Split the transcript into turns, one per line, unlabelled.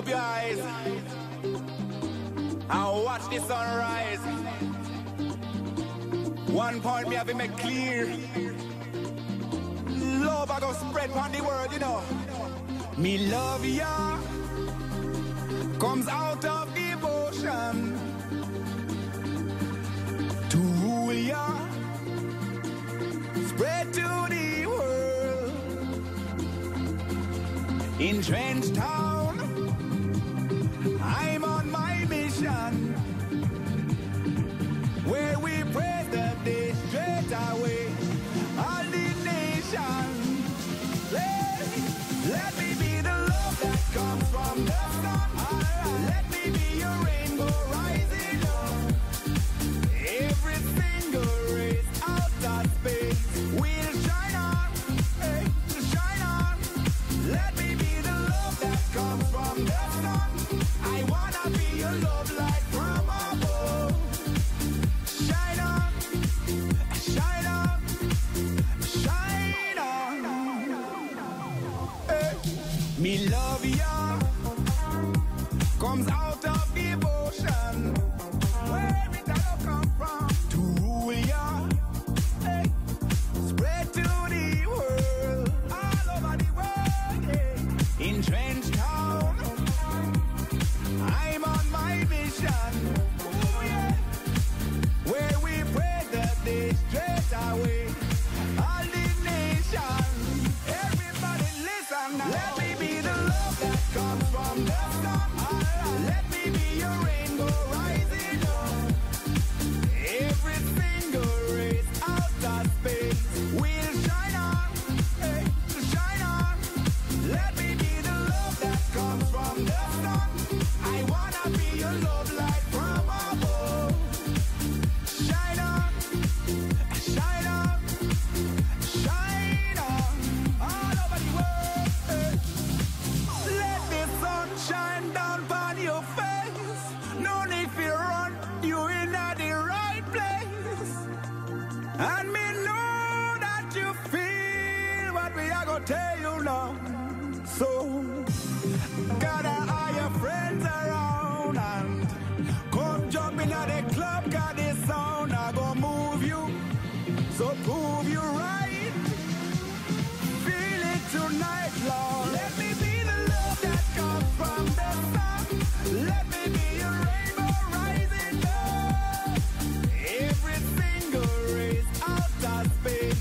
up your eyes and watch the sunrise. One point me have to make clear. Love I go spread on the world, you know. Me love ya comes out of devotion to rule ya, spread to the world. In Trench Town, I'm on my mission, where we praise the day straight away. All the nation, let me be the love that comes from the sun. Let me be your rainbow rising up. Every single race out of space will shine on, hey, shine on. Let me be the love that comes from the sun. I wanna be your love light from above. Shine on, shine on, shine on. Hey. Me love ya comes out of devotion, where it all come from, to rule ya, hey, spread to the world, all over the world, yeah. In Trench Town, I'm on my mission, ooh, yeah, where we pray the day straight away. All the nation, everybody listen now. Let me be the love that comes from the sun. Let me be your rainbow rising up. Every single race out of space will shine on, hey, shine on. Let me be the love that comes from the sun. I wanna be your love light from above. Shine on, shine on, shine on, all over the world. Hey. Let the sun shine down on your face. No need to run, you in at the right place. And me know that you feel what we are gonna tell you now. So, gotta